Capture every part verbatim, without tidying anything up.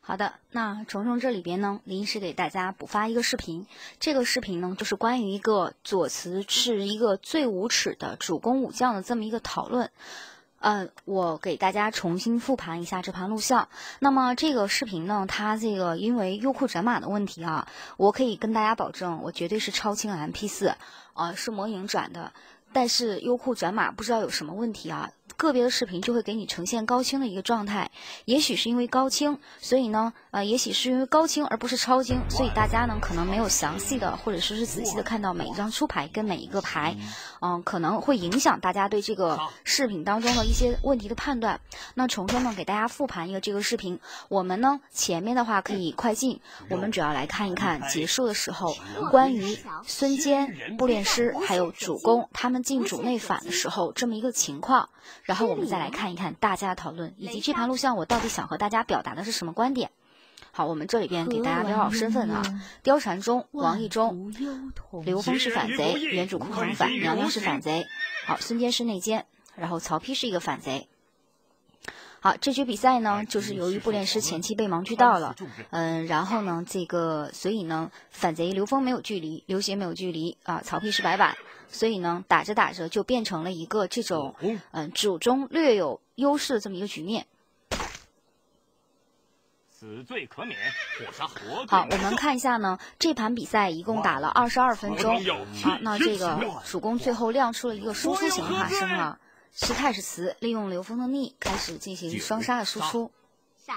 好的，那虫虫这里边呢，临时给大家补发一个视频。这个视频呢，就是关于一个左慈是一个最无耻的主攻武将的这么一个讨论。呃，我给大家重新复盘一下这盘录像。那么这个视频呢，它这个因为优酷转码的问题啊，我可以跟大家保证，我绝对是超清 M P 四，呃，是魔影转的。但是优酷转码不知道有什么问题啊，个别的视频就会给你呈现高清的一个状态，也许是因为高清，所以呢，呃，也许是因为高清而不是超清，所以大家呢可能没有详细的或者说是仔细的看到每一张出牌跟每一个牌，嗯、呃，可能会影响大家对这个视频当中的一些问题的判断。那虫虫呢给大家复盘一个这个视频，我们呢前面的话可以快进，我们主要来看一看结束的时候关于孙坚、步练师还有主公他们进主内反的时候这么一个情况，然后我们再来看一看大家的讨论，以及这盘录像我到底想和大家表达的是什么观点。好，我们这里边给大家标好身份啊，貂蝉中，王毅中，刘封是反贼，原主库腾反，娘娘是反贼，好，孙坚是内奸，然后曹丕是一个反贼。好，这局比赛呢，就是由于步练师前期被盲狙到了，嗯，然后呢，这个所以呢，反贼刘封没有距离，刘协没有距离啊，曹丕是白板，所以呢，打着打着就变成了一个这种嗯主中略有优势的这么一个局面。 死罪可免，火杀活。 好，我们看一下呢，这盘比赛一共打了二十二分钟，好，那这个主公最后亮出了一个输出型的化身了。是太史慈利用刘封的逆开始进行双杀的输出， 闪，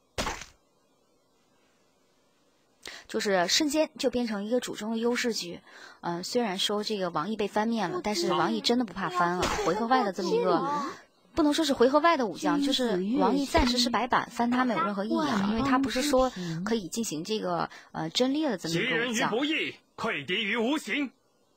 就是瞬间就变成一个主中的优势局。嗯、呃，虽然说这个王毅被翻面了，但是王毅真的不怕翻啊！回合外的这么一个，不能说是回合外的武将，就是王毅暂时是白板，翻他没有任何意义啊，因为他不是说可以进行这个呃真烈的这么一个武将。 溃敌于无形。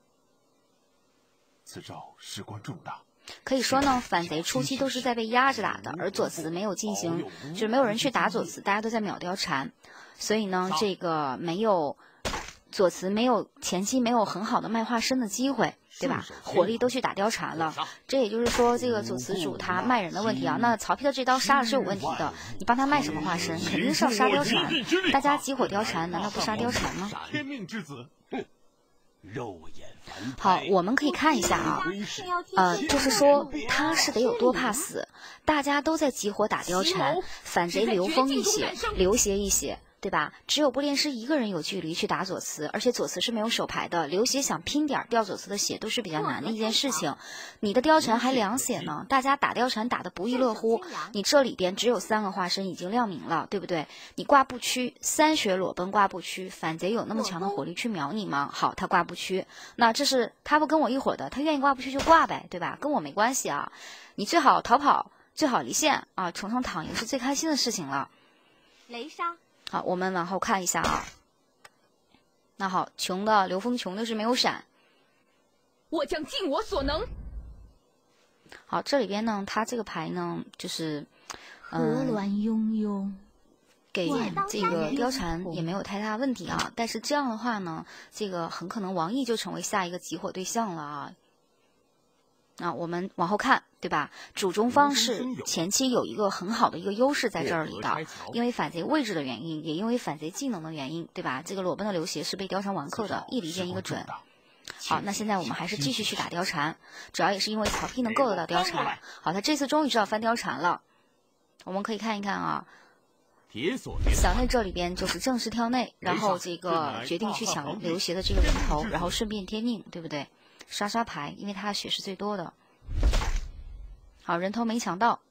此招事关重大。 可以说呢，反贼初期都是在被压着打的，而左慈没有进行，就是没有人去打左慈，大家都在秒貂蝉，所以呢，这个没有左慈没有前期没有很好的卖化身的机会，对吧？火力都去打貂蝉了，这也就是说，这个左慈主他卖人的问题啊。那曹丕的这刀杀了是有问题的，你帮他卖什么化身？肯定是要杀貂蝉，大家激火貂蝉，难道不杀貂蝉吗？ 天命之子， 肉眼。 好，我们可以看一下啊，呃，就是说他是得有多怕死，大家都在集火打貂蝉，反贼刘封一血，刘协一血，对吧？只有步练师一个人有距离去打左慈，而且左慈是没有手牌的，刘协想拼点掉左慈的血都是比较难的一件事情。你的貂蝉还两血呢，大家打貂蝉打得不亦乐乎，你这里边只有三个化身已经亮明了，对不对？你挂不屈，三血裸奔挂不屈，反贼有那么强的火力去秒你吗？好，他挂不屈，那这是他不跟我一伙的，他愿意挂不屈就挂呗，对吧？跟我没关系啊，你最好逃跑，最好离线啊，虫虫躺赢是最开心的事情了。 雷杀。 好，我们往后看一下啊。那好，穷的刘封穷的是没有闪。 我将尽我所能。 好，这里边呢，他这个牌呢，就是嗯，河峦雍雍， 给这个貂蝉也没有太大问题啊。但是这样的话呢，这个很可能王毅就成为下一个集火对象了啊。那我们往后看，对吧？主中方是前期有一个很好的一个优势在这儿里的，因为反贼位置的原因，也因为反贼技能的原因，对吧？这个裸奔的刘协是被貂蝉完扣的，一离间一个准。好，那现在我们还是继续去打貂蝉，主要也是因为曹丕能够得到貂蝉。好，他这次终于知道翻貂蝉了。我们可以看一看啊，小内这里边就是正式跳内，然后这个决定去抢刘协的这个人头，然后顺便贴命，对不对？刷刷牌，因为他的血是最多的。好，人头没抢到。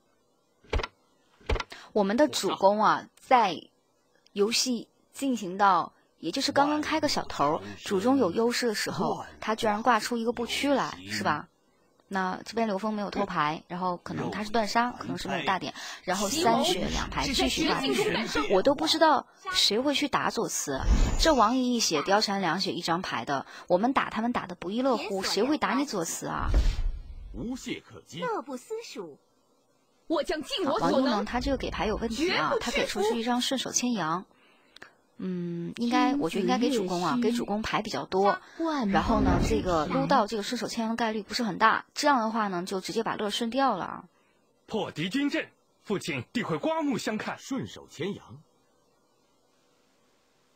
我们的主公啊，在游戏进行到也就是刚刚开个小头，主中有优势的时候，他居然挂出一个不屈来，是吧？那这边刘封没有偷牌，然后可能他是断杀，可能是没有大点，然后三血两牌继续挂出去，我都不知道谁会去打左慈。这王毅一血，貂蝉两血一张牌的，我们打他们打得不亦乐乎，谁会打你左慈啊？ 无懈可击， 乐不思蜀。 我将尽我所能。 王毅呢，他这个给牌有问题啊，他给出去一张顺手牵羊。嗯，应该，我觉得应该给主公啊，给主公牌比较多，然后呢，这个撸到这个顺手牵羊的概率不是很大，这样的话呢，就直接把乐顺掉了。 破敌军阵，父亲必会刮目相看。 顺手牵羊，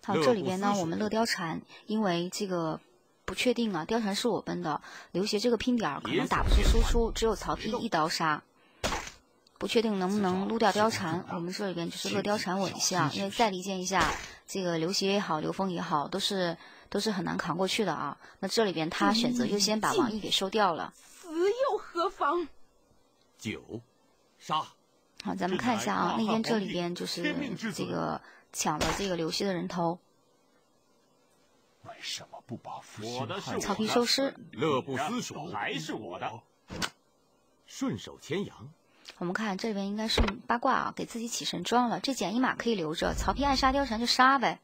好，这里边呢，我们乐貂蝉因为这个不确定啊，貂蝉是我奔的，刘协这个拼点儿可能打不出输出，只有曹丕一刀杀。不确定能不能撸掉貂蝉，我们这里边就是乐貂蝉稳一下，因为再离间一下，这个刘协也好，刘封也好，都是都是很难扛过去的啊。那这里边他选择优先把王毅给收掉了， 死又何妨？ 九，杀。 好，咱们看一下啊，那边这里边就是这个抢了这个刘熙的人头。 为什么不把父我的是曹丕收尸， 乐不思蜀， 还是我的。 顺手牵羊。 我们看这里边应该是八卦啊，给自己起神装了。这减一马可以留着，曹丕爱杀貂蝉就杀呗。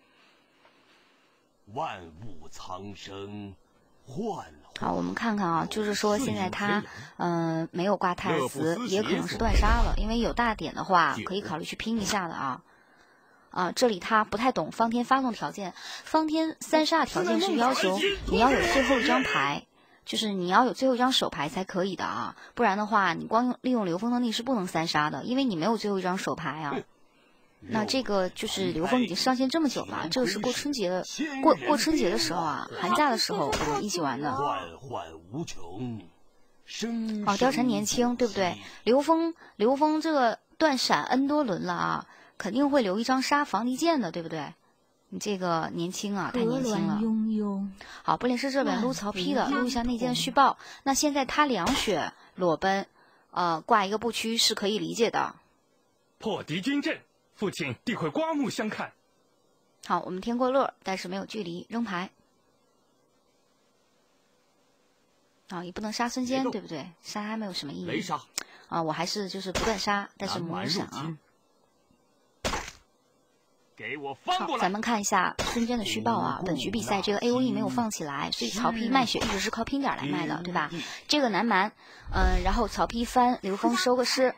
万物苍生，换好，我们看看啊，就是说现在他嗯、呃、没有挂太尔慈，也可能是断杀了，因为有大点的话可以考虑去拼一下的啊。啊，这里他不太懂方天发动条件，方天三杀条件是要求你要有最后一张牌。就是你要有最后一张手牌才可以的啊，不然的话，你光用利用刘封的逆是不能三杀的，因为你没有最后一张手牌啊。那这个就是刘封已经上线这么久了，这个是过春节的，过过春节的时候啊，寒假的时候我们一起玩的。 幻幻无穷，生哦，貂蝉年轻，对不对？刘封刘封这个断闪 N 多轮了啊，肯定会留一张杀防敌剑的，对不对？你这个年轻啊，太年轻了。 庸庸好，布列师这边撸曹丕的，撸一下内奸的虚报。那现在他两血裸奔，呃，挂一个不屈是可以理解的。 破敌军阵，父亲必会刮目相看。 好，我们添过乐，但是没有距离，扔牌。啊，也不能杀孙坚，对不对？杀还没有什么意义。 雷杀。 啊，我还是就是不断杀，但是魔闪啊。 给我翻过好， 来！ 咱们看一下孙坚的虚报啊。本局比赛这个 A O E 没有放起来，所以曹丕卖血一直是靠拼点来卖的，对吧？这个难瞒，嗯、呃，然后曹丕翻刘封收个尸。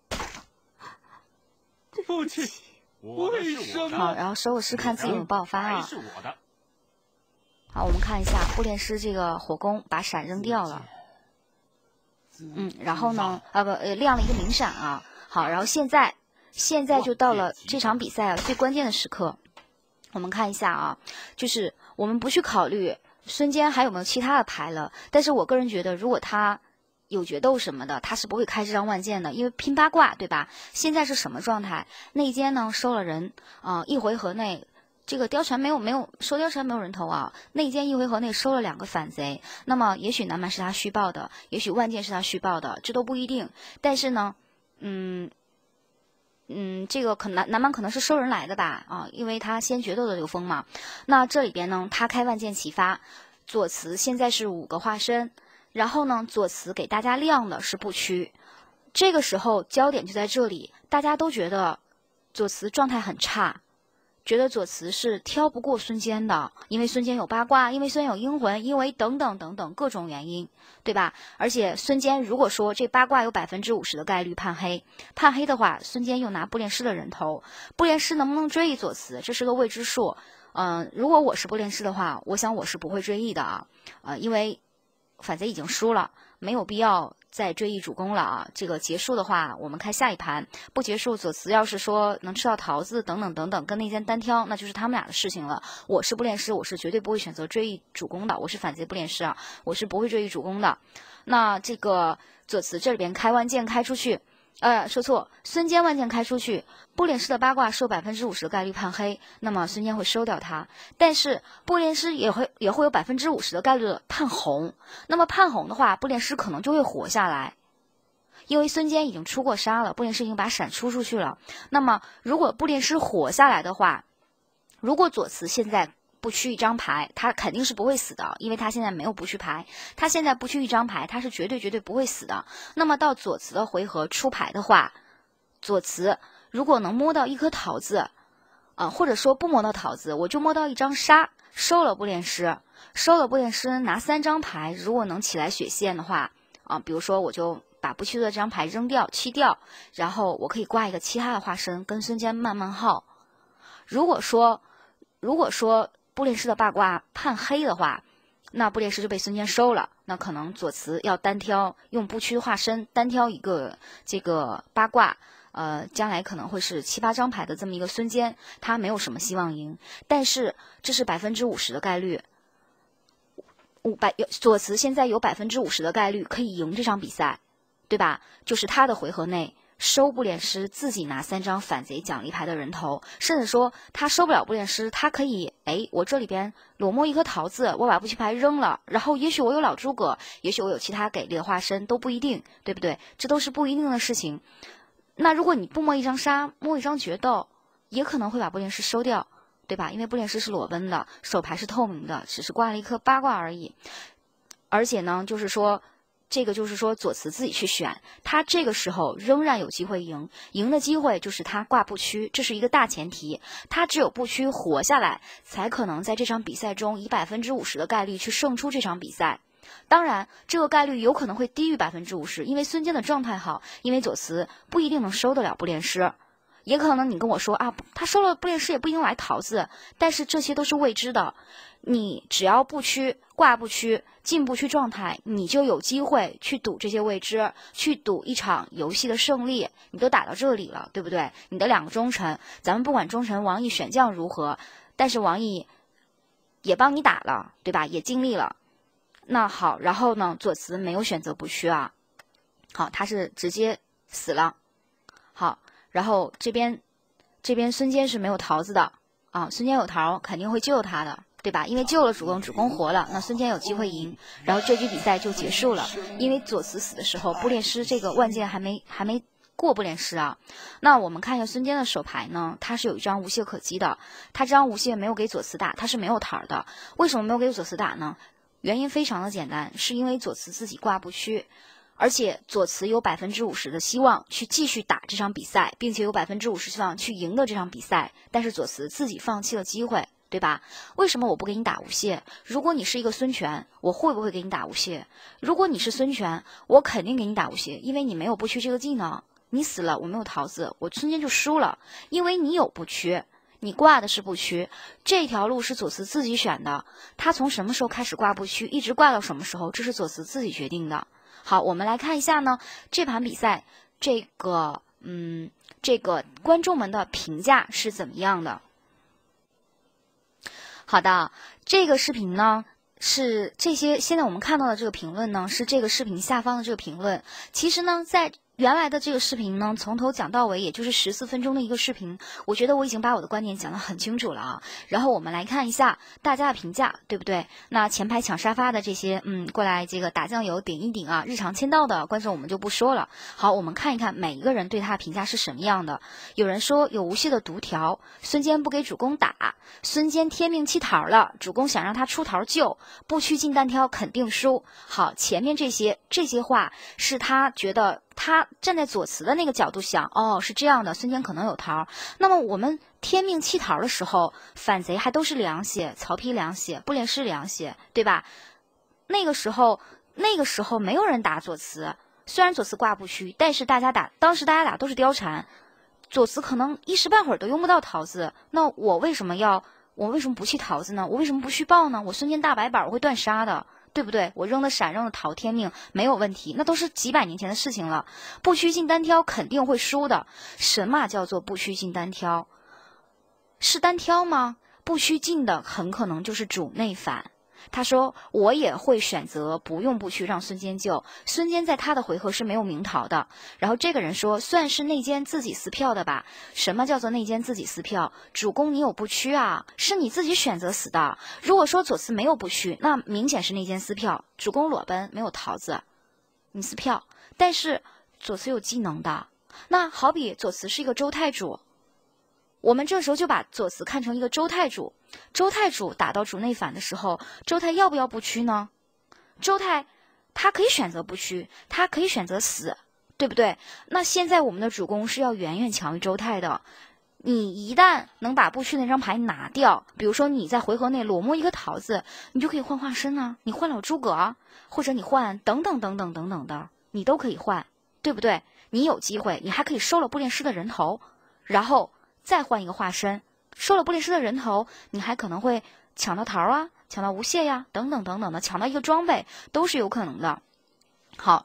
父亲，为什么？ 好，然后收个尸，看自己有没有爆发啊。 是我的。 好，我们看一下布列师这个火攻把闪扔掉了。嗯，然后呢，啊不，呃，亮了一个明闪啊。好，然后现在。现在就到了这场比赛啊最关键的时刻，我们看一下啊，就是我们不去考虑孙坚还有没有其他的牌了，但是我个人觉得，如果他有决斗什么的，他是不会开这张万剑的，因为拼八卦，对吧？现在是什么状态？内奸呢收了人啊、呃，一回合内这个貂蝉没有没有收貂蝉没有人头啊，内奸一回合内收了两个反贼，那么也许南蛮是他虚报的，也许万剑是他虚报的，这都不一定。但是呢，嗯。嗯，这个可南南蛮可能是收人来的吧，啊，因为他先决斗的刘封嘛。那这里边呢，他开万箭齐发，左慈现在是五个化身，然后呢，左慈给大家亮的是不屈。这个时候焦点就在这里，大家都觉得左慈状态很差，觉得左慈是挑不过孙坚的，因为孙坚有八卦，因为孙坚有阴魂，因为等等等等各种原因，对吧？而且孙坚如果说这八卦有百分之五十的概率判黑，判黑的话，孙坚又拿布列师的人头，布列师能不能追忆左慈，这是个未知数。嗯、呃，如果我是布列师的话，我想我是不会追忆的啊，呃，因为反贼已经输了，没有必要再追忆主公了啊！这个结束的话，我们开下一盘；不结束，左慈要是说能吃到桃子等等等等，跟内奸单挑，那就是他们俩的事情了。我是不练师，我是绝对不会选择追忆主公的。我是反贼不练师啊，我是不会追忆主公的。那这个左慈这里边开万箭开出去，呃，说错，孙坚万箭开出去，不练师的八卦受百分之五十的概率判黑，那么孙坚会收掉他。但是不练师也会也会有百分之五十的概率判红，那么判红的话，不练师可能就会活下来，因为孙坚已经出过杀了，不练师已经把闪出出去了。那么如果不练师活下来的话，如果左慈现在不屈一张牌，他肯定是不会死的，因为他现在没有不屈牌，他现在不屈一张牌，他是绝对绝对不会死的。那么到左慈的回合出牌的话，左慈如果能摸到一颗桃子，啊、呃，或者说不摸到桃子，我就摸到一张杀，收了不练师，收了不练师拿三张牌，如果能起来血线的话，啊、呃，比如说我就把不屈的这张牌扔掉弃掉，然后我可以挂一个其他的化身跟孙坚慢慢耗。如果说如果说布列师的八卦判黑的话，那布列师就被孙坚收了，那可能左慈要单挑用不屈化身单挑一个这个八卦， 呃，将来可能会是七八张牌的这么一个孙坚，他没有什么希望赢，但是这是百分之五十的概率。五百有左慈现在有百分之五十的概率可以赢这场比赛，对吧？就是他的回合内收不练师，自己拿三张反贼奖励牌的人头，甚至说他收不了不练师，他可以哎，我这里边裸摸一颗桃子，我把不弃牌扔了，然后也许我有老诸葛，也许我有其他给力的化身，都不一定，对不对？这都是不一定的事情。那如果你不摸一张杀，摸一张决斗，也可能会把不练师收掉，对吧？因为不练师是裸奔的，手牌是透明的，只是挂了一颗八卦而已。而且呢，就是说这个就是说左慈自己去选，他这个时候仍然有机会赢，赢的机会就是他挂不屈，这是一个大前提，他只有不屈活下来，才可能在这场比赛中以百分之五十的概率去胜出这场比赛。当然这个概率有可能会低于百分之五十，因为孙坚的状态好，因为左慈不一定能收得了不练师，也可能你跟我说啊，他收了不练师也不一定来桃子，但是这些都是未知的。你只要不屈挂不屈进不屈状态，你就有机会去赌这些未知，去赌一场游戏的胜利。你都打到这里了，对不对？你的两个忠臣，咱们不管忠臣王毅选将如何，但是王毅也帮你打了，对吧？也尽力了。那好，然后呢，左慈没有选择不屈啊，好，他是直接死了。好，然后这边这边孙坚是没有桃子的啊，孙坚有桃肯定会救他的，对吧？因为救了主公，主公活了，那孙坚有机会赢，然后这局比赛就结束了。因为左慈死的时候，不练师这个万剑还没还没过不练师啊。那我们看一下孙坚的手牌呢，他是有一张无懈可击的，他这张无懈没有给左慈打，他是没有桃的。为什么没有给左慈打呢？原因非常的简单，是因为左慈自己挂不屈。而且左慈有百分之五十的希望去继续打这场比赛，并且有百分之五十希望去赢得这场比赛，但是左慈自己放弃了机会，对吧？为什么我不给你打无懈？如果你是一个孙权，我会不会给你打无懈？如果你是孙权，我肯定给你打无懈，因为你没有不屈这个技能，你死了，我没有桃子，我孙坚就输了，因为你有不屈。你挂的是不屈，这条路是左慈自己选的，他从什么时候开始挂不屈，一直挂到什么时候，这是左慈自己决定的。好，我们来看一下呢，这盘比赛这个嗯，这个观众们的评价是怎么样的？好的，这个视频呢是这些现在我们看到的这个评论呢是这个视频下方的这个评论。其实呢，在原来的这个视频呢，从头讲到尾，也就是十四分钟的一个视频，我觉得我已经把我的观点讲得很清楚了啊。然后我们来看一下大家的评价，对不对？那前排抢沙发的这些，嗯，过来这个打酱油顶一顶啊，日常签到的观众我们就不说了。好，我们看一看每一个人对他的评价是什么样的。有人说有无懈的独条，孙坚不给主公打，孙坚天命弃桃了，主公想让他出桃救，不屈进单挑肯定输。好，前面这些这些话是他觉得。他站在左慈的那个角度想，哦，是这样的，孙坚可能有桃。那么我们天命弃桃的时候，反贼还都是凉血，曹丕凉血，不练师凉血，对吧？那个时候，那个时候没有人打左慈，虽然左慈挂不屈，但是大家打，当时大家打都是貂蝉，左慈可能一时半会儿都用不到桃子。那我为什么要，我为什么不弃桃子呢？我为什么不续报呢？我孙坚大白板，我会断杀的。对不对？我扔的闪，扔的桃，天命没有问题，那都是几百年前的事情了。不屈进单挑肯定会输的。什么叫做不屈进单挑？是单挑吗？不屈进的很可能就是主内反。他说我也会选择不用不屈让孙坚救，孙坚在他的回合是没有明桃的。然后这个人说算是内奸自己撕票的吧。什么叫做内奸自己撕票？主公你有不屈啊，是你自己选择死的。如果说左慈没有不屈，那明显是内奸撕票，主公裸奔没有桃子，你撕票。但是左慈有技能的，那好比左慈是一个周太主，我们这时候就把左慈看成一个周太主，周太主打到主内反的时候，周太要不要不屈呢？周太他可以选择不屈，他可以选择死，对不对？那现在我们的主公是要远远强于周太的。你一旦能把不屈那张牌拿掉，比如说你在回合内裸摸一个桃子，你就可以换化身啊，你换老诸葛啊，或者你换等等等等等等的，你都可以换，对不对？你有机会，你还可以收了不练师的人头，然后再换一个化身，收了不练师的人头，你还可能会抢到桃啊，抢到无懈呀，等等等等的，抢到一个装备都是有可能的。好，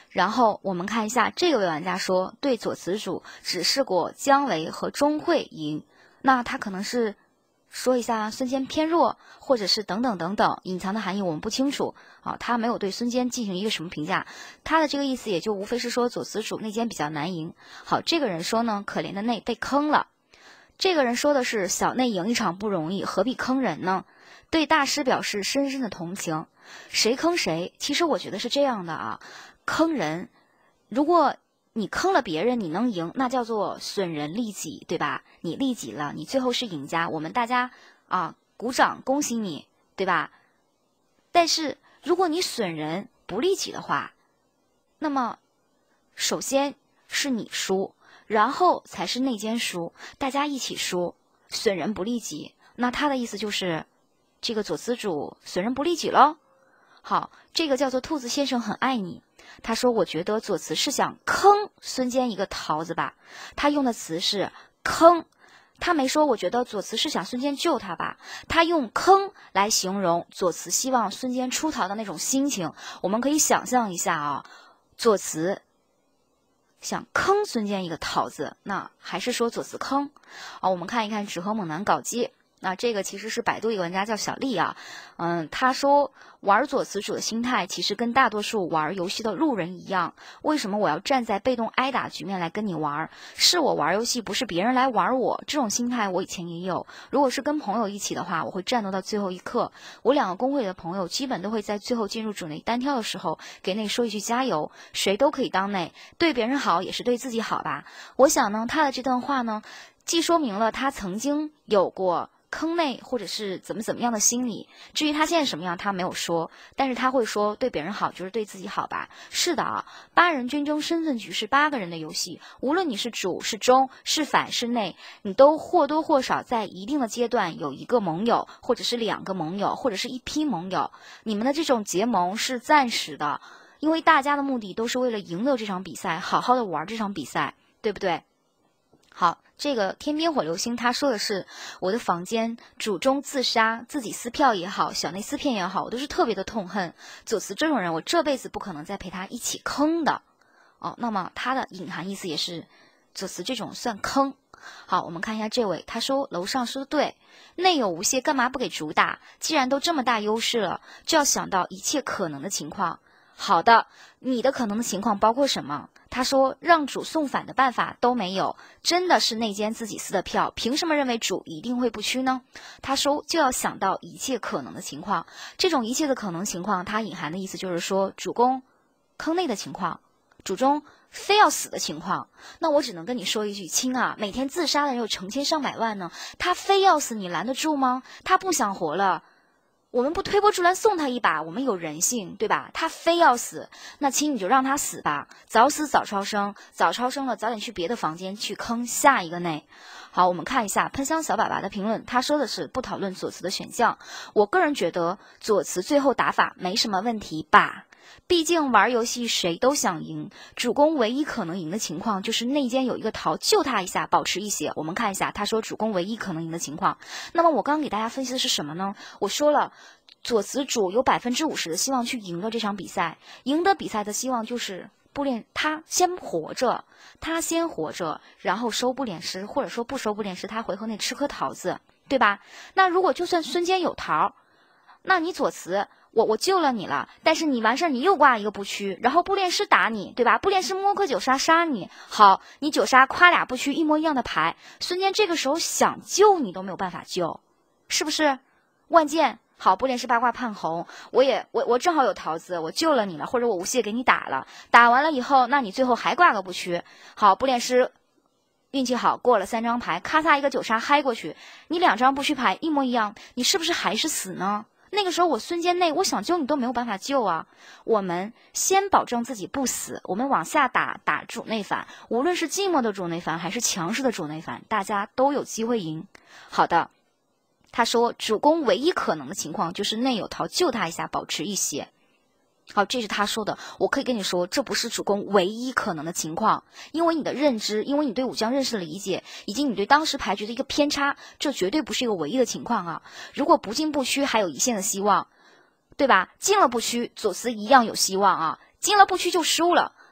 然后我们看一下这位玩家说，对左慈主指示过姜维和钟会赢，那他可能是说一下孙坚偏弱，或者是等等等等，隐藏的含义我们不清楚啊。他没有对孙坚进行一个什么评价，他的这个意思也就无非是说左慈主内奸比较难赢。好，这个人说呢，可怜的内被坑了。这个人说的是小内赢一场不容易，何必坑人呢？对大师表示深深的同情。谁坑谁？其实我觉得是这样的啊，坑人，如果你坑了别人，你能赢，那叫做损人利己，对吧？你利己了，你最后是赢家，我们大家啊鼓掌恭喜你，对吧？但是如果你损人不利己的话，那么首先是你输，然后才是内奸输，大家一起输，损人不利己。那他的意思就是这个左慈主损人不利己咯。好，这个叫做兔子先生很爱你。他说我觉得左慈是想坑孙坚一个桃子吧，他用的词是坑，他没说我觉得左慈是想孙坚救他吧，他用坑来形容左慈希望孙坚出逃的那种心情。我们可以想象一下啊，左慈想坑孙坚一个桃子，那还是说左慈坑啊？我们看一看纸和猛男搞基。那这个其实是百度一个玩家叫小丽啊，嗯，他说玩左慈主的心态其实跟大多数玩游戏的路人一样，为什么我要站在被动挨打局面来跟你玩？是我玩游戏，不是别人来玩我，这种心态我以前也有。如果是跟朋友一起的话，我会战斗到最后一刻。我两个公会的朋友基本都会在最后进入主内单挑的时候给内说一句加油，谁都可以当内，对别人好也是对自己好吧。我想呢，他的这段话呢，既说明了他曾经有过坑内或者是怎么怎么样的心理，至于他现在什么样他没有说，但是他会说对别人好就是对自己好吧。是的啊，八人军中身份局是八个人的游戏，无论你是主是中是反是内，你都或多或少在一定的阶段有一个盟友，或者是两个盟友，或者是一批盟友。你们的这种结盟是暂时的，因为大家的目的都是为了赢得这场比赛，好好的玩这场比赛，对不对？好，这个天边火流星他说的是我的房间主中自杀，自己撕票也好，小内撕片也好，我都是特别的痛恨左慈这种人，我这辈子不可能再陪他一起坑的哦。那么他的隐含意思也是左慈这种算坑。好，我们看一下这位，他说楼上说的对，内有无懈干嘛不给主打？既然都这么大优势了，就要想到一切可能的情况。好的，你的可能的情况包括什么？他说让主送反的办法都没有，真的是内奸自己撕的票，凭什么认为主一定会不屈呢？他说就要想到一切可能的情况，这种一切的可能情况，它隐含的意思就是说主公坑内的情况，主中非要死的情况。那我只能跟你说一句，亲啊，每天自杀的人有成千上百万呢，他非要死你拦得住吗？他不想活了，我们不推波助澜送他一把，我们有人性，对吧？他非要死，那亲你就让他死吧，早死早超生，早超生了早点去别的房间去坑下一个内。好，我们看一下喷香小粑粑的评论，他说的是不讨论左慈的选项。我个人觉得左慈最后打法没什么问题吧，毕竟玩游戏谁都想赢，主公唯一可能赢的情况就是内奸有一个逃救他一下，保持一血。我们看一下他说主公唯一可能赢的情况，那么我刚刚给大家分析的是什么呢？我说了左慈主有百分之五十的希望去赢得这场比赛，赢得比赛的希望就是不练他先活着，他先活着，然后收不敛尸，或者说不收不敛尸，他回合内吃颗桃子，对吧？那如果就算孙坚有桃，那你左慈我我救了你了，但是你完事儿你又挂一个不屈，然后不练师打你，对吧？不练师摸颗九杀杀你，好，你九杀夸俩不屈一模一样的牌，孙坚这个时候想救你都没有办法救，是不是？万剑好，不练师八卦盼红，我也我我正好有桃子，我救了你了，或者我无懈给你打了，打完了以后，那你最后还挂个不屈，好，不练师运气好过了三张牌，咔嚓一个九杀嗨过去，你两张不屈牌一模一样，你是不是还是死呢？那个时候我孙坚内我想救你都没有办法救啊。我们先保证自己不死，我们往下打打主内反，无论是寂寞的主内反还是强势的主内反，大家都有机会赢。好的，他说主公唯一可能的情况就是内有逃救他一下，保持一血。好，这是他说的，我可以跟你说这不是主公唯一可能的情况，因为你的认知，因为你对武将认识的理解，以及你对当时牌局的一个偏差，这绝对不是一个唯一的情况啊。如果不进不屈还有一线的希望，对吧？进了不屈左慈一样有希望啊，进了不屈就输了，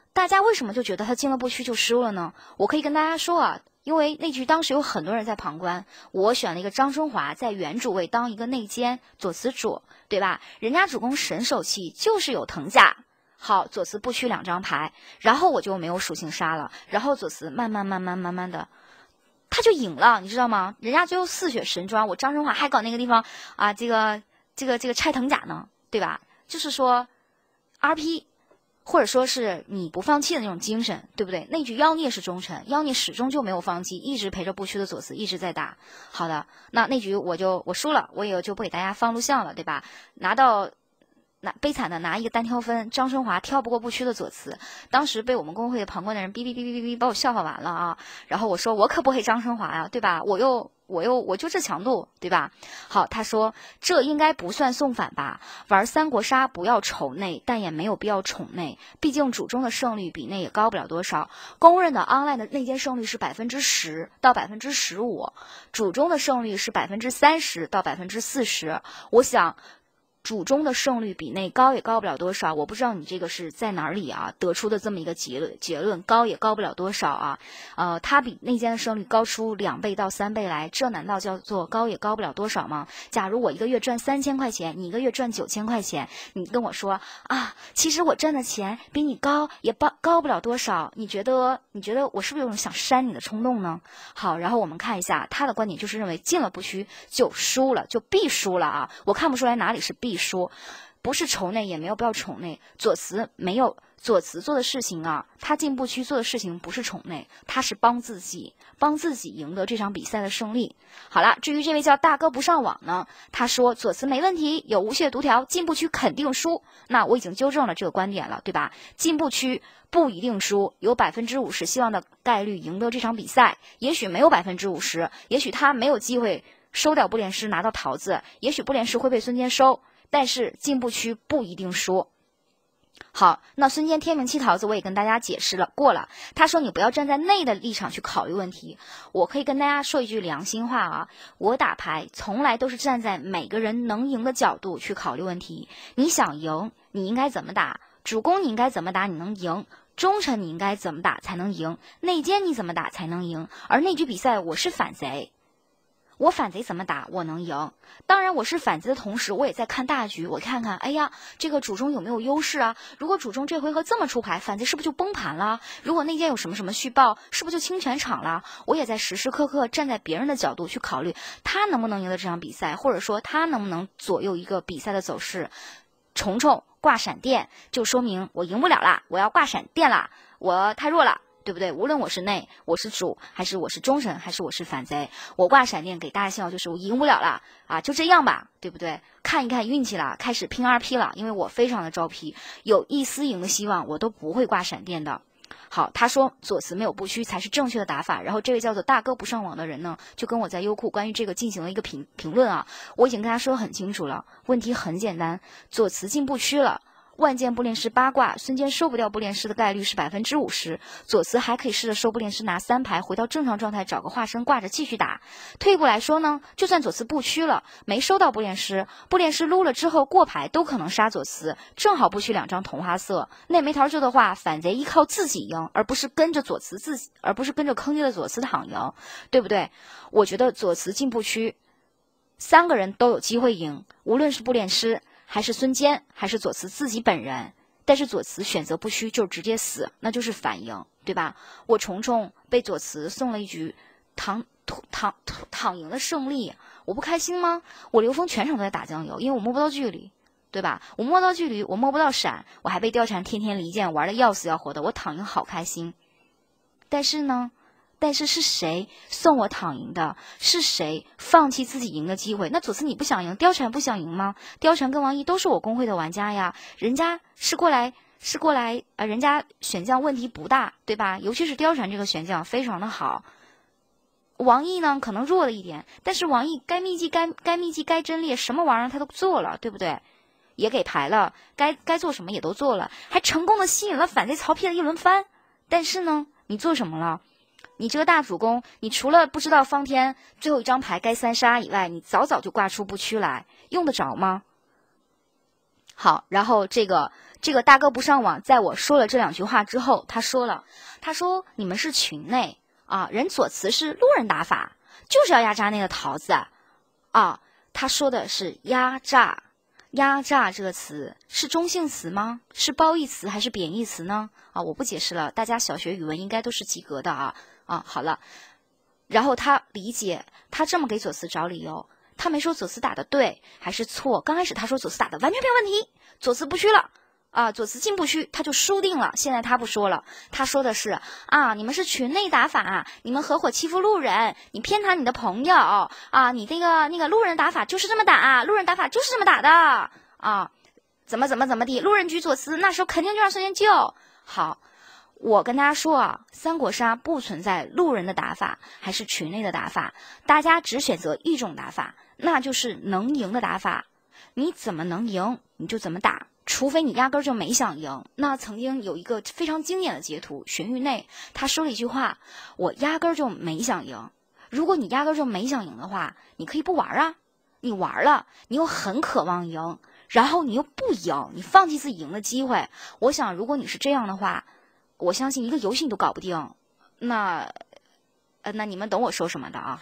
大家为什么就觉得他进了不屈就输了呢？我可以跟大家说啊，因为那局当时有很多人在旁观，我选了一个张春华在原主位当一个内奸，左慈主，对吧？人家主公神手气就是有藤甲。好，左慈不屈两张牌，然后我就没有属性杀了，然后左慈慢慢慢慢慢慢的，他就赢了，你知道吗？人家最后四血神装，我张春华还搞那个地方啊，这个这个这个拆藤甲呢，对吧？就是说 R P。或者说是你不放弃的那种精神，对不对？那局妖孽是忠臣，妖孽始终就没有放弃，一直陪着不屈的左慈一直在打。好的，那那局我就我输了，我也就不给大家放录像了，对吧？拿到拿悲惨的拿一个单挑分，张春华挑不过不屈的左慈，当时被我们公会旁观的人哔哔哔哔哔哔把我笑话完了啊！然后我说我可不黑张春华呀，对吧？我又。我又我就这强度，对吧？好，他说这应该不算送反吧？玩三国杀不要仇内，但也没有必要宠内，毕竟主中的胜率比内也高不了多少。公认的 online 的内奸胜率是百分之十到百分之十五，主中的胜率是百分之三十到百分之四十。我想。主中的胜率比内高也高不了多少，我不知道你这个是在哪里啊得出的这么一个结论，结论高也高不了多少啊，呃，它比内奸的胜率高出两倍到三倍来，这难道叫做高也高不了多少吗？假如我一个月赚三千块钱，你一个月赚九千块钱，你跟我说啊，其实我赚的钱比你高也高高不了多少，你觉得你觉得我是不是有种想扇你的冲动呢？好，然后我们看一下他的观点，就是认为进了不屈就输了，就必输了啊，我看不出来哪里是必。必输，不是仇内，也没有必要宠内。左慈没有左慈做的事情啊，他进不屈做的事情不是宠内，他是帮自己，帮自己赢得这场比赛的胜利。好了，至于这位叫大哥不上网呢，他说左慈没问题，有无懈独条，进不屈肯定输。那我已经纠正了这个观点了，对吧？进不屈不一定输，有百分之五十希望的概率赢得这场比赛，也许没有百分之五十，也许他没有机会收掉不连师拿到桃子，也许不连师会被孙坚收。但是进不屈不一定输。好，那孙坚天命七桃子我也跟大家解释了过了，他说你不要站在内的立场去考虑问题。我可以跟大家说一句良心话啊，我打牌从来都是站在每个人能赢的角度去考虑问题。你想赢，你应该怎么打？主攻你应该怎么打你能赢？忠臣你应该怎么打才能赢？内奸你怎么打才能赢？而那局比赛我是反贼。我反贼怎么打我能赢？当然我是反贼的同时，我也在看大局，我看看哎呀这个主中有没有优势啊，如果主中这回合这么出牌，反贼是不是就崩盘了？如果内奸有什么什么续报，是不是就清全场了？我也在时时刻刻站在别人的角度去考虑他能不能赢得这场比赛，或者说他能不能左右一个比赛的走势。虫虫挂闪电就说明我赢不了啦，我要挂闪电啦，我太弱了，对不对？无论我是内，我是主，还是我是忠臣，还是我是反贼，我挂闪电给大家信号就是我赢不了了啊，就这样吧，对不对？看一看运气了，开始拼 R P 了，因为我非常的招 P， 有一丝赢的希望，我都不会挂闪电的。好，他说左慈没有不屈才是正确的打法，然后这位叫做大哥不上网的人呢，就跟我在优酷关于这个进行了一个评评论啊，我已经跟他说很清楚了，问题很简单，左慈进不屈了。万剑不连师八卦，孙坚收不掉不连师的概率是百分之五十。左慈还可以试着收不连师拿三牌，回到正常状态，找个化身挂着继续打。退一步来说呢，就算左慈不屈了，没收到不连师，不连师撸了之后过牌都可能杀左慈，正好不屈两张同花色。那没桃救的话，反贼依靠自己赢，而不是跟着左慈自己，而不是跟着坑爹的左慈躺赢，对不对？我觉得左慈进不屈，三个人都有机会赢，无论是不连师。还是孙坚，还是左慈自己本人，但是左慈选择不屈就直接死，那就是反赢，对吧？我虫虫被左慈送了一局躺躺躺躺赢的胜利，我不开心吗？我刘峰全场都在打酱油，因为我摸不到距离，对吧？我摸到距离，我摸不到闪，我还被貂蝉天天离间，玩的要死要活的，我躺赢好开心。但是呢？但是是谁送我躺赢的？是谁放弃自己赢的机会？那左慈你不想赢，貂蝉不想赢吗？貂蝉跟王毅都是我公会的玩家呀，人家是过来是过来呃，人家选将问题不大，对吧？尤其是貂蝉这个选将非常的好。王毅呢可能弱了一点，但是王毅该秘技该该秘技该真烈什么玩意儿他都做了，对不对？也给牌了，该该做什么也都做了，还成功的吸引了反贼曹丕的一轮番。但是呢，你做什么了？你这个大主公，你除了不知道方天最后一张牌该三杀以外，你早早就挂出不屈来，用得着吗？ 好，然后这个这个大哥不上网，在我说了这两句话之后，他说了，他说你们是群内啊，人左慈是路人打法，就是要压榨那个桃子啊。他说的是压榨，压榨这个词是中性词吗？是褒义词还是贬义词呢？啊，我不解释了，大家小学语文应该都是及格的啊啊。好了，然后他理解，他这么给左慈找理由。他没说左慈打的对还是错，刚开始他说左慈打的完全没有问题，左慈不虚了啊，左慈进不虚，他就输定了。现在他不说了，他说的是啊，你们是群内打法，你们合伙欺负路人，你偏袒你的朋友啊，你这个那个路人打法就是这么打，路人打法就是这么打的啊，怎么怎么怎么地，路人举左慈，那时候肯定就让孙坚救。好。我跟大家说啊，三国杀不存在路人的打法还是群内的打法，大家只选择一种打法，那就是能赢的打法。你怎么能赢，你就怎么打，除非你压根儿就没想赢。那曾经有一个非常经典的截图，玄域内他说了一句话：我压根儿就没想赢。如果你压根儿就没想赢的话，你可以不玩啊，你玩了，你又很渴望赢，然后你又不赢，你放弃自己赢的机会。我想，如果你是这样的话，我相信一个游戏你都搞不定，那，呃，那你们懂我说什么的啊？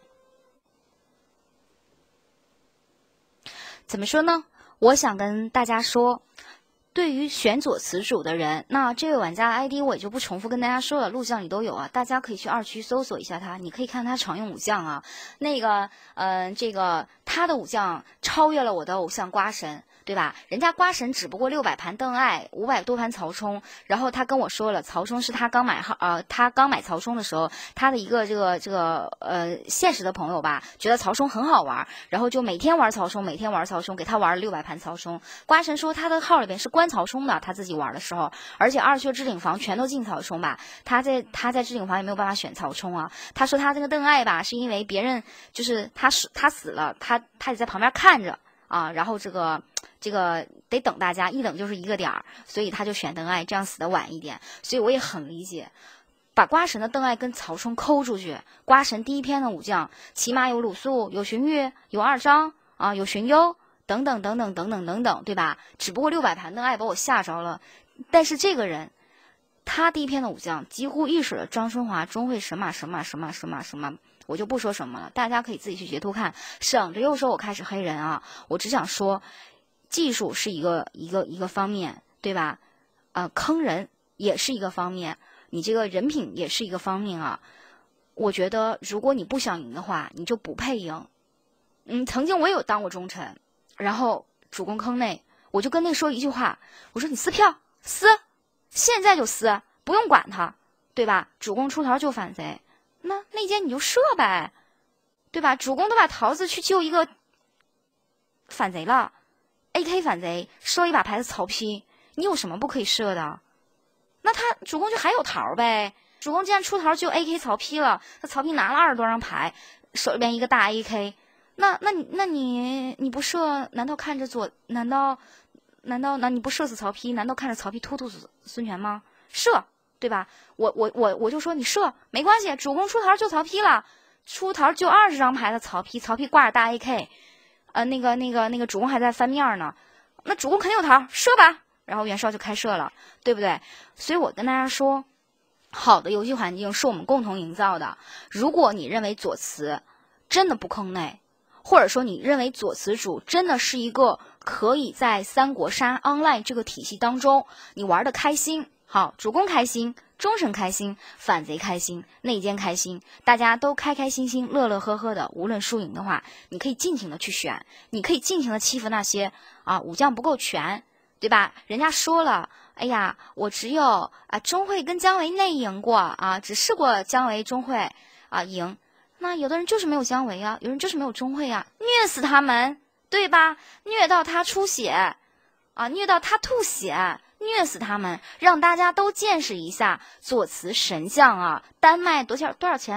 怎么说呢？我想跟大家说，对于选左慈主的人，那这位玩家 I D 我也就不重复跟大家说了，录像里都有啊，大家可以去二区搜索一下他，你可以看他常用武将啊，那个，嗯、呃，这个他的武将超越了我的偶像瓜神。对吧？人家瓜神只不过六百盘邓艾，五百多盘曹冲，然后他跟我说了，曹冲是他刚买号，呃，他刚买曹冲的时候，他的一个这个这个呃现实的朋友吧，觉得曹冲很好玩，然后就每天玩曹冲，每天玩曹冲，给他玩了六百盘曹冲。瓜神说他的号里边是关曹冲的，他自己玩的时候，而且二缺置顶房全都进曹冲吧，他在他在置顶房也没有办法选曹冲啊。他说他这个邓艾吧，是因为别人就是他死他死了，他他得在旁边看着。啊，然后这个这个得等大家一等就是一个点儿，所以他就选邓艾，这样死的晚一点。所以我也很理解，把瓜神的邓艾跟曹冲抠出去。瓜神第一篇的武将起码有鲁肃、有荀彧、有二张啊，有荀攸等等等等等等等等，对吧？只不过六百盘邓艾把我吓着了，但是这个人，他第一篇的武将几乎一水了张春华、钟会神马神马神马神马神马。我就不说什么了，大家可以自己去截图看，省着又说我开始黑人啊！我只想说，技术是一个一个一个方面，对吧？呃，坑人也是一个方面，你这个人品也是一个方面啊。我觉得，如果你不想赢的话，你就不配赢。嗯，曾经我有当过忠臣，然后主公坑内，我就跟那说一句话，我说你撕票撕，现在就撕，不用管他，对吧？主公出头就反贼。那那箭你就射呗，对吧？主公都把桃子去救一个反贼了 ，A K 反贼射一把牌子曹丕，你有什么不可以射的？那他主公就还有桃呗。主公既然出桃就 A K 曹丕了，那曹丕拿了二十多张牌，手里边一个大 A K， 那那你那你你不射，难道看着左？难道难道那你不射死曹丕？难道看着曹丕突突死孙权吗？射。对吧？我我我我就说你射没关系，主公出桃救曹丕了，出桃救二十张牌的曹丕，曹丕挂着大 A K， 呃，那个那个那个主公还在翻面呢，那主公肯定有桃，射吧。然后袁绍就开射了，对不对？所以我跟大家说，好的游戏环境是我们共同营造的。如果你认为左慈真的不坑内，或者说你认为左慈主真的是一个可以在三国杀 online 这个体系当中你玩的开心。好，主公开心，忠臣开心，反贼开心，内奸开心，大家都开开心心、乐乐呵呵的。无论输赢的话，你可以尽情的去选，你可以尽情的欺负那些啊武将不够全，对吧？人家说了，哎呀，我只有啊钟会跟姜维内赢过啊，只试过姜维、钟会啊赢。那有的人就是没有姜维啊，有人就是没有钟会啊，虐死他们，对吧？虐到他出血啊，虐到他吐血。虐死他们，让大家都见识一下左慈神将啊！单卖多少多少钱？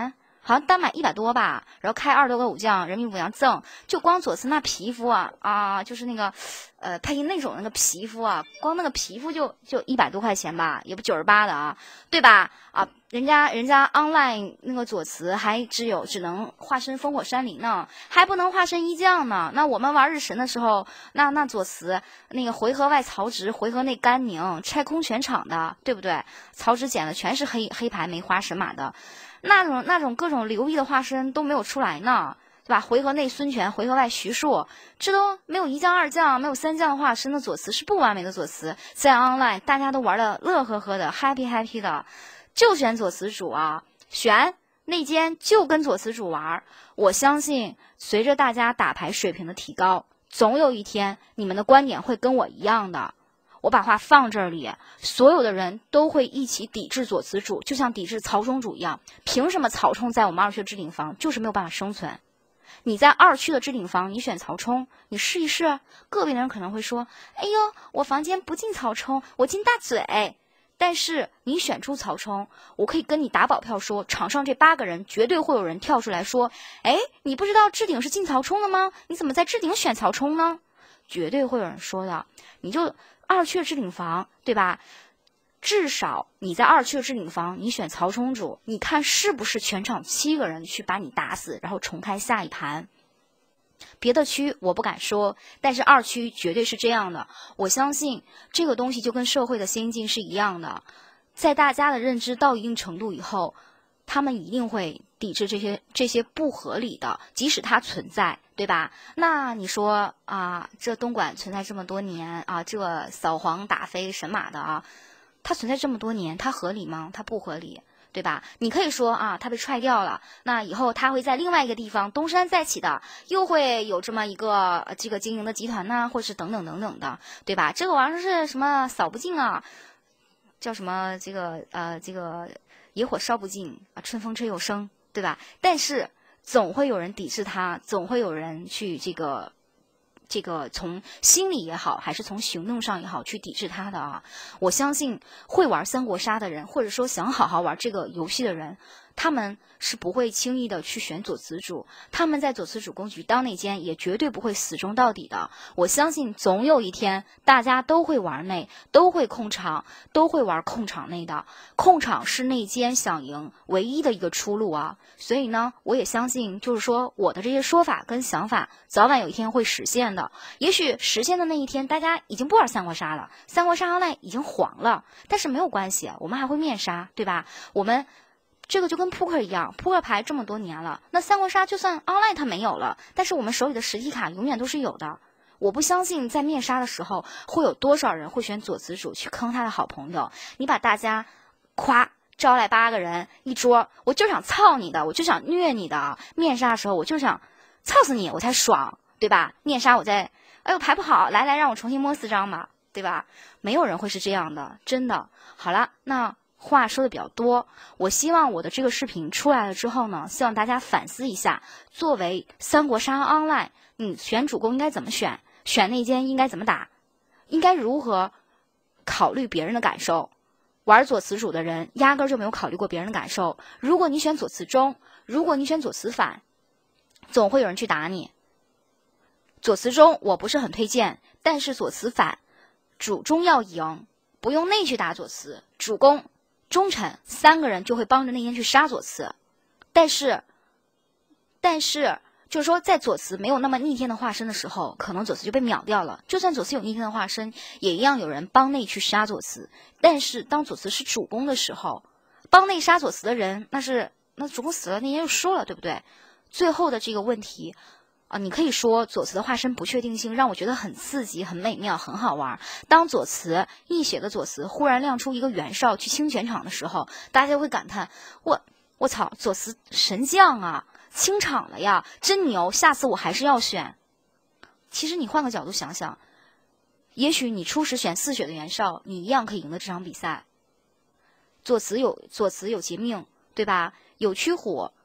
好像单买一百多吧，然后开二十多个武将，人民武将赠，就光左慈那皮肤啊啊，就是那个，呃，配音那种那个皮肤啊，光那个皮肤就就一百多块钱吧，也不九十八的啊，对吧？啊，人家人家 online 那个左慈还只有只能化身烽火山林呢，还不能化身一将呢。那我们玩日神的时候，那那左慈那个回合外曹植，回合内甘宁，拆空全场的，对不对？曹植捡的全是黑黑牌梅花神马的。那种那种各种流利的化身都没有出来呢，对吧？回合内孙权，回合外徐庶，这都没有一将二将，没有三将的化身的左慈是不完美的左慈。在 online 大家都玩的乐呵呵的 ，happy happy 的，就选左慈主啊，选内奸就跟左慈主玩。我相信随着大家打牌水平的提高，总有一天你们的观点会跟我一样的。我把话放这里，所有的人都会一起抵制左慈主，就像抵制曹冲主一样。凭什么曹冲在我们二区的置顶房就是没有办法生存？你在二区的置顶房，你选曹冲，你试一试。个别的人可能会说：“哎呦，我房间不进曹冲，我进大嘴。”但是你选出曹冲，我可以跟你打保票说，场上这八个人绝对会有人跳出来说：“哎，你不知道置顶是进曹冲的吗？你怎么在置顶选曹冲呢？”绝对会有人说的。你就二区的置顶房，对吧？至少你在二区的置顶房，你选曹冲主，你看是不是全场七个人去把你打死，然后重开下一盘？别的区我不敢说，但是二区绝对是这样的。我相信这个东西就跟社会的先进是一样的，在大家的认知到一定程度以后，他们一定会抵制这些这些不合理的，即使它存在，对吧？那你说啊，这东莞存在这么多年啊，这扫黄打非神马的啊，它存在这么多年，它合理吗？它不合理，对吧？你可以说啊，它被踹掉了，那以后它会在另外一个地方东山再起的，又会有这么一个、呃、这个经营的集团呐，或是等等等等的，对吧？这个玩意儿是什么扫不尽啊？叫什么这个呃这个野火烧不尽啊，春风吹又生，对吧？但是总会有人抵制它，总会有人去这个这个从心理也好，还是从行动上也好去抵制它的啊。我相信会玩三国杀的人，或者说想好好玩这个游戏的人，他们是不会轻易的去选左慈主，他们在左慈主公局当内奸也绝对不会死忠到底的。我相信总有一天大家都会玩内，都会控场，都会玩控场内的。控场是内奸想赢唯一的一个出路啊。所以呢，我也相信就是说我的这些说法跟想法早晚有一天会实现的。也许实现的那一天大家已经不玩三国杀了，三国杀 online 已经黄了，但是没有关系，我们还会面杀，对吧？我们这个就跟扑克一样，扑克牌这么多年了，那三国杀就算 online 它没有了，但是我们手里的实体卡永远都是有的。我不相信在面杀的时候会有多少人会选左慈主去坑他的好朋友。你把大家夸招来八个人一桌，我就想操你的，我就想虐你的。面杀的时候我就想操死你，我才爽，对吧？面杀我在哎呦牌不好，来来让我重新摸四张吧，对吧？没有人会是这样的，真的。好了，那话说的比较多，我希望我的这个视频出来了之后呢，希望大家反思一下，作为三国杀 online， 你选主公应该怎么选，选内奸应该怎么打，应该如何考虑别人的感受。玩左慈主的人压根儿就没有考虑过别人的感受。如果你选左慈中，如果你选左慈反，总会有人去打你。左慈中我不是很推荐，但是左慈反主中要赢，不用内去打左慈，主公忠臣三个人就会帮着内奸去杀左慈。但是但是就是说在左慈没有那么逆天的化身的时候，可能左慈就被秒掉了。就算左慈有逆天的化身，也一样有人帮内去杀左慈。但是当左慈是主公的时候，帮内杀左慈的人，那是那主公死了，内奸就输了，对不对？最后的这个问题啊，你可以说左慈的化身不确定性让我觉得很刺激、很美妙、很好玩。当左慈一血的左慈忽然亮出一个袁绍去清全场的时候，大家会感叹：我我操，左慈神将啊，清场了呀，真牛！下次我还是要选。其实你换个角度想想，也许你初时选四血的袁绍，你一样可以赢得这场比赛。左慈有左慈有劫命，对吧？有驱虎。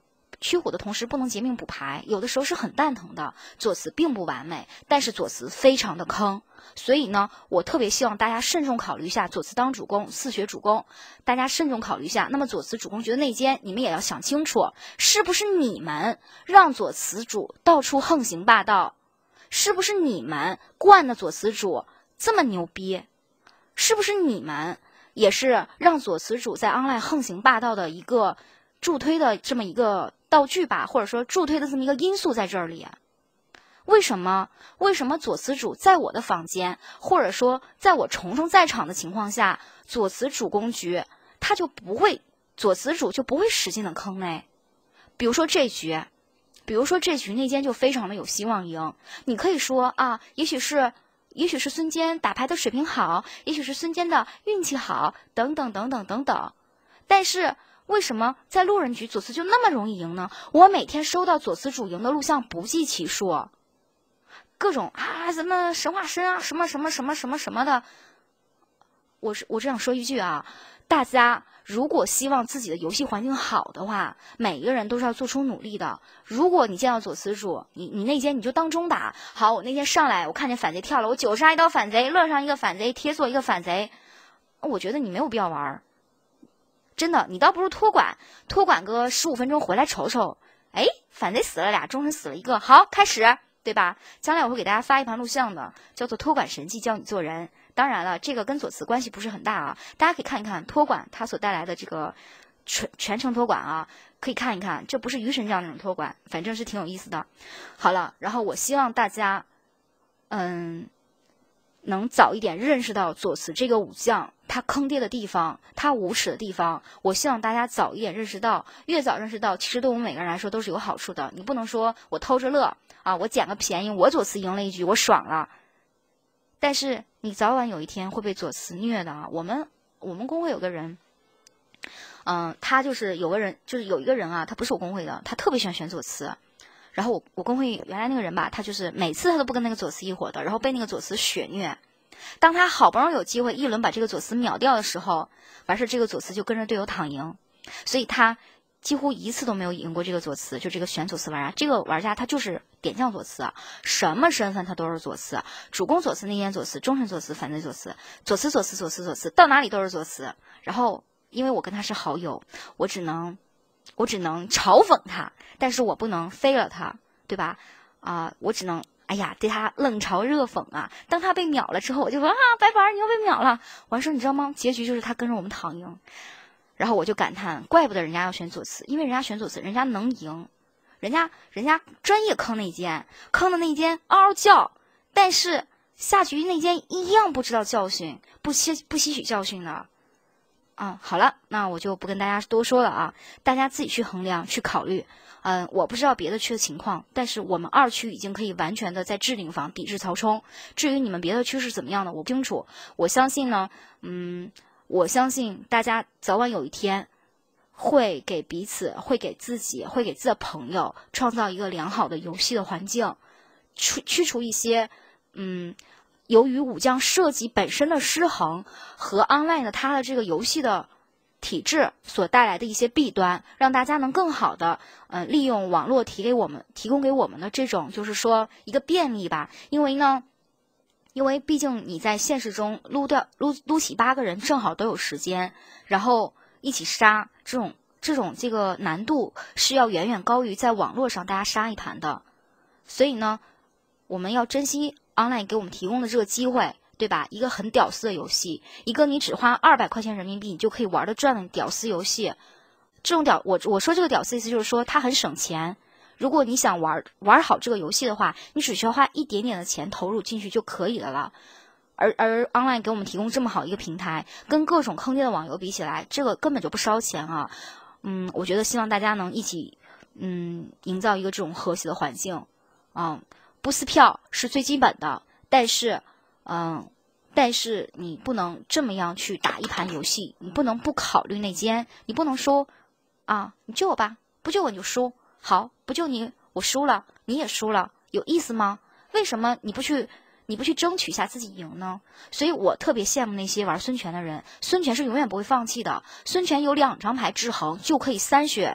驱虎的同时不能劫命补牌，有的时候是很蛋疼的。左慈并不完美，但是左慈非常的坑，所以呢，我特别希望大家慎重考虑一下左慈当主公，四学主攻，大家慎重考虑一下。那么左慈主公局的内奸，你们也要想清楚，是不是你们让左慈主到处横行霸道？是不是你们惯的左慈主这么牛逼？是不是你们也是让左慈主在 online 横行霸道的一个助推的这么一个道具吧，或者说助推的这么一个因素在这里？为什么？为什么左慈主在我的房间，或者说在我虫虫在场的情况下，左慈主攻局他就不会，左慈主就不会使劲的坑呢？比如说这局，比如说这局内奸就非常的有希望赢。你可以说啊，也许是。也许是孙坚打牌的水平好，也许是孙坚的运气好，等等等等等等。但是为什么在路人局左慈就那么容易赢呢？我每天收到左慈主赢的录像不计其数，各种啊什么神话参啊，什么什么什么什么什么的。我是我只想说一句啊，大家如果希望自己的游戏环境好的话，每一个人都是要做出努力的。如果你见到左慈主，你你内奸你就当中打。好，我那天上来，我看见反贼跳了，我九杀一刀反贼，乐上一个反贼，贴错一个反贼，我觉得你没有必要玩。真的，你倒不如托管，托管个十五分钟回来瞅瞅，哎，反贼死了俩，忠臣死了一个，好，开始，对吧？将来我会给大家发一盘录像的，叫做托管神技教你做人。当然了，这个跟左慈关系不是很大啊，大家可以看一看托管它所带来的这个全全程托管啊，可以看一看，这不是鱼神将那种托管，反正是挺有意思的。好了，然后我希望大家，嗯，能早一点认识到左慈这个武将他坑爹的地方，他无耻的地方。我希望大家早一点认识到，越早认识到，其实对我们每个人来说都是有好处的。你不能说我偷着乐啊，我捡个便宜，我左慈赢了一局，我爽了。但是你早晚有一天会被左慈虐的啊！我们我们公会有个人，嗯、呃，他就是有个人，就是有一个人啊，他不是我公会的，他特别喜欢选左慈。然后我我公会原来那个人吧，他就是每次他都不跟那个左慈一伙的，然后被那个左慈血虐。当他好不容易有机会一轮把这个左慈秒掉的时候，完事这个左慈就跟着队友躺赢，所以他几乎一次都没有赢过这个左慈，就这个选左慈玩家。这个玩家他就是点将左慈，什么身份他都是左慈，主攻左慈、内奸左慈、忠臣左慈、反贼左慈，左慈左慈左慈左慈，到哪里都是左慈。然后因为我跟他是好友，我只能我只能嘲讽他，但是我不能飞了他，对吧？啊、呃，我只能哎呀对他冷嘲热讽啊。当他被秒了之后，我就说啊，白板你又被秒了。完事你知道吗？结局就是他跟着我们躺赢。然后我就感叹，怪不得人家要选左慈，因为人家选左慈，人家能赢，人家人家专业坑内奸，坑的内奸嗷嗷叫，但是下局内奸一样不知道教训，不吸不吸取教训的。啊，好了，那我就不跟大家多说了啊，大家自己去衡量去考虑。嗯，我不知道别的区的情况，但是我们二区已经可以完全的在置顶房抵制曹冲。至于你们别的区是怎么样的，我不清楚。我相信呢，嗯。我相信大家早晚有一天会给彼此、会给自己、会给自己的朋友创造一个良好的游戏的环境，去驱除一些嗯，由于武将设计本身的失衡和 online 的它的这个游戏的体制所带来的一些弊端，让大家能更好的嗯、呃、利用网络提给我们提供给我们的这种就是说一个便利吧，因为呢。因为毕竟你在现实中撸掉撸撸起八个人正好都有时间，然后一起杀，这种这种这个难度是要远远高于在网络上大家杀一盘的。所以呢，我们要珍惜 online 给我们提供的这个机会，对吧？一个很屌丝的游戏，一个你只花二百块钱人民币你就可以玩得转的屌丝游戏。这种屌我我说这个屌丝意思就是说它很省钱。如果你想玩玩好这个游戏的话，你只需要花一点点的钱投入进去就可以的了。而而 online 给我们提供这么好一个平台，跟各种坑爹的网游比起来，这个根本就不烧钱啊。嗯，我觉得希望大家能一起嗯营造一个这种和谐的环境。嗯，不撕票是最基本的，但是嗯，但是你不能这么样去打一盘游戏，你不能不考虑内奸，你不能说啊，你救我吧，不救我你就输。好，不就你我输了，你也输了，有意思吗？为什么你不去你不去争取一下自己赢呢？所以我特别羡慕那些玩孙权的人，孙权是永远不会放弃的。孙权有两张牌制衡就可以三血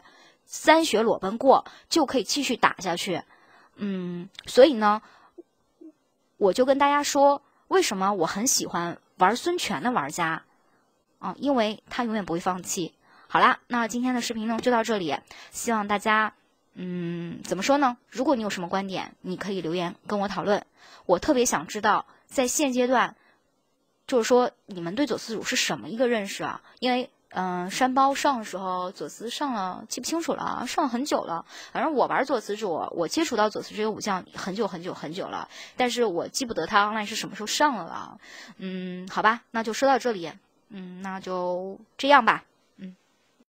三血裸奔过，就可以继续打下去。嗯，所以呢，我就跟大家说，为什么我很喜欢玩孙权的玩家啊？因为他永远不会放弃。好啦，那今天的视频呢就到这里，希望大家。嗯，怎么说呢？如果你有什么观点，你可以留言跟我讨论。我特别想知道，在现阶段，就是说你们对左慈主是什么一个认识啊？因为，嗯、呃，山包上的时候，左慈上了，记不清楚了，上了很久了。反正我玩左慈主，我接触到左慈这个武将很久很久很久了，但是我记不得他 online 是什么时候上了了。嗯，好吧，那就说到这里。嗯，那就这样吧。